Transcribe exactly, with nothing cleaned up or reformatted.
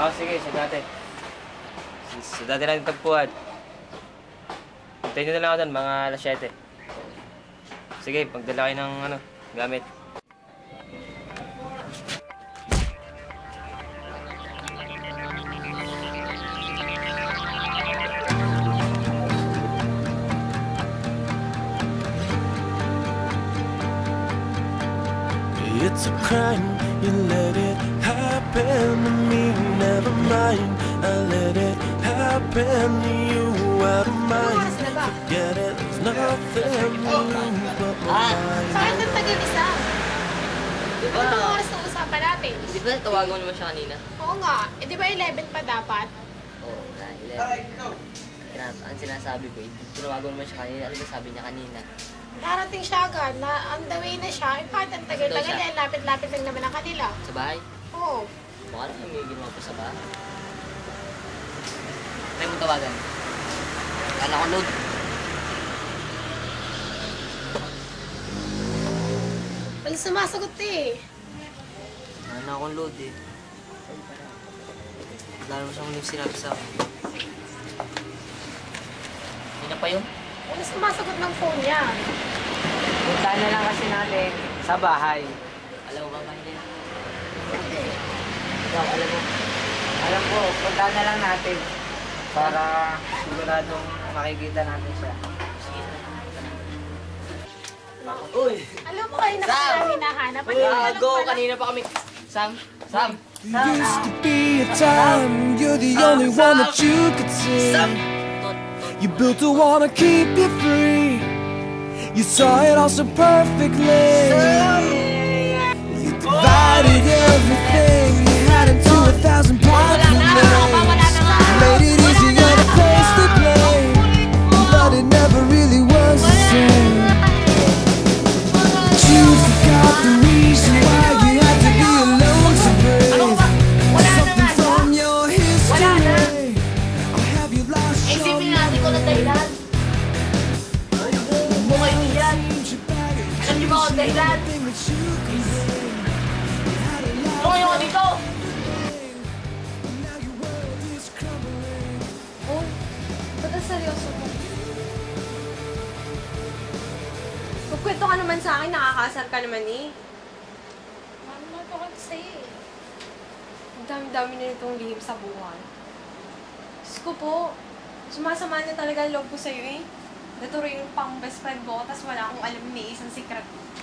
Oo, sige, sa dati. Sa dati natin tagpuan. Hintayin nyo na lang ako doon, mga alas siyete. Sige, pagdala kayo ng ano, gamit. It's a crime, you let it happen to me. Never mind, I let it happen to you. Out of mind, forget it, there's nothing new but my mind. Bakit ang tagal-isa? Di ba? Ano bang oras na usapan natin? Di ba tawagan mo naman siya kanina? Oo nga. Eh di ba eleven pa dapat? Oo, na eleven. Kaya ang sinasabi ko, eh, tawagan mo naman siya kanina. Ano ba sabi niya kanina? Darating siya agad na on the way na siya. Eh bakit ang tagal-tagal? Eh, lapit-lapit lang naman ang kanila. Sa bahay? Oo. Baka naman may ginawa pa sa bahay. Try mo tawagan. Kala ko load. Wala sumasagot eh. Wala na akong load eh. Wala naman siyang huling sinabi sa akin. Hindi na pa yun? Wala sumasagot ng phone niya. Punta na lang kasi natin sa bahay. Alam mo ba ba hindi? Hindi. Ikaw, alam mo. Alam ko, punta na lang natin. Para siguradong makikita natin siya. Uy! Alam mo kayo na Sam! kasi namin hinahanap. Ano Uy, yung alam go! pala? Kanina pa kami. Sam! Sam! There used to be a time you're the only one that you could see. Sam! You built a wall to keep you free. You saw it all so perfectly. You divided everything you had into a thousand parts and made it easier to place the blame, but it never really was the same. But you forgot the reason why you had to be alone to breathe. Something from your history, or have you lost your Isipin natin kung ang dahilan. Bukay mo yan. Alam niyo ba kung ang dahilan? Ano kayo ka dito? Oh, ba't ang seryoso mo? Magkwento ka naman sa akin, nakakasar ka naman eh. Ano na ito kasi? Ang dami-dami na nitong lihim sa buhay. Diyos ko po, sumasama na talaga ang loob ko sa'yo eh. Natuloy yung pang best friend mo, tapos wala akong alam ni isang secret.